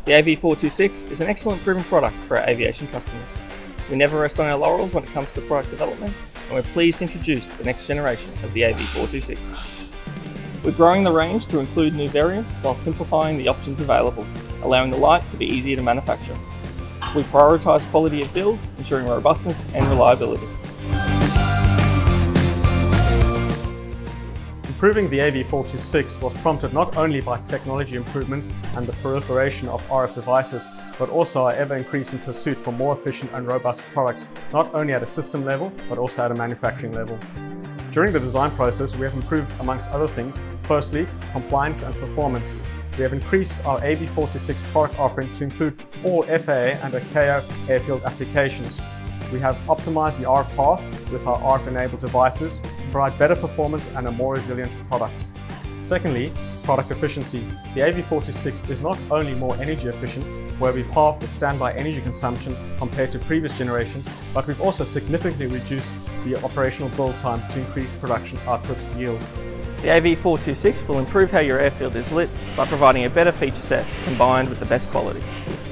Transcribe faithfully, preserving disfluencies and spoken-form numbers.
The A V four twenty-six is an excellent proven product for our aviation customers. We never rest on our laurels when it comes to product development, and we're pleased to introduce the next generation of the A V four twenty-six. We're growing the range to include new variants while simplifying the options available, allowing the light to be easier to manufacture. We prioritise quality of build, ensuring robustness and reliability. Improving the A V four twenty-six was prompted not only by technology improvements and the proliferation of R F devices, but also our ever-increasing pursuit for more efficient and robust products, not only at a system level, but also at a manufacturing level. During the design process, we have improved, amongst other things, firstly, compliance and performance. We have increased our A V four twenty-six product offering to include all F A A and I C A O airfield applications. We have optimized the R F path with our R F-enabled devices to provide better performance and a more resilient product. Secondly, product efficiency. The A V four twenty-six is not only more energy efficient, where we've halved the standby energy consumption compared to previous generations, but we've also significantly reduced the operational build time to increase production output yield. The A V four twenty-six will improve how your airfield is lit by providing a better feature set combined with the best quality.